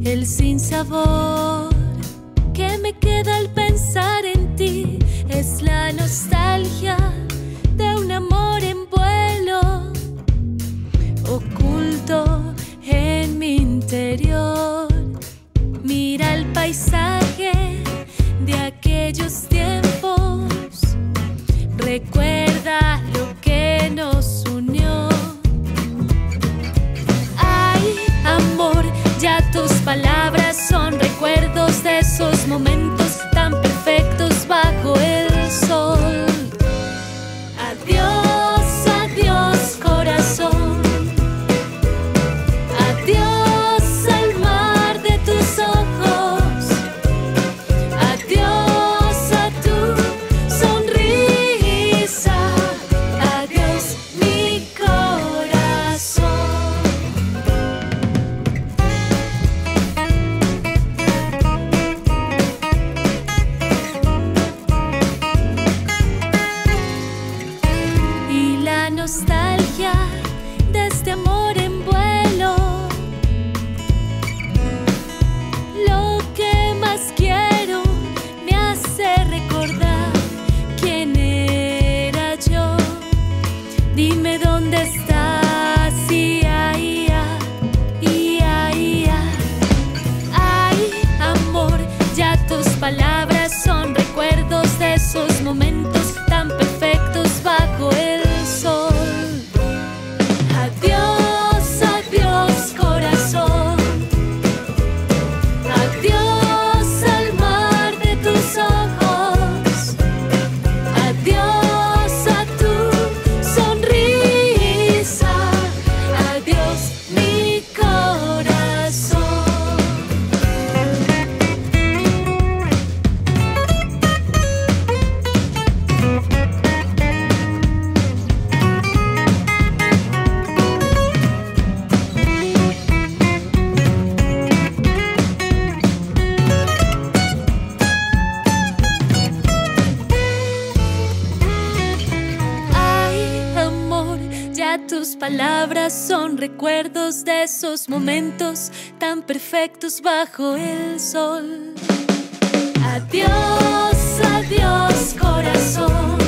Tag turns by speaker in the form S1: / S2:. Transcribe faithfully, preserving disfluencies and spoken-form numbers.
S1: El sinsabor que me queda al pensar en ti es la nostalgia de un amor en vuelo, oculto en mi interior. Mira el paisaje de aquellos tiempos, recuerda lo que nos unió. Ay, amor, ya tus palabras son recuerdos de esos momentos tan perfectos bajo el sol. Adiós, adiós, corazón. Adiós al mar de tus ojos. Adiós a tu sonrisa. Adiós, mi corazón. Y la nostalgia de este amor en vuelo, lo que más quiero, me hace recordar quién era yo. Dime dónde estás, ia, ia, ia, ia. Ay, amor, ya tus palabras son recuerdos de esos momentos tan perfectos bajo el sol. Adiós, adiós, corazón. Adiós al mar de tus ojos. Adiós a tu sonrisa. Adiós, mi corazón. Ay, amor, ya tus palabras son recuerdos de esos momentos tan perfectos bajo el sol. Adiós, adiós, corazón.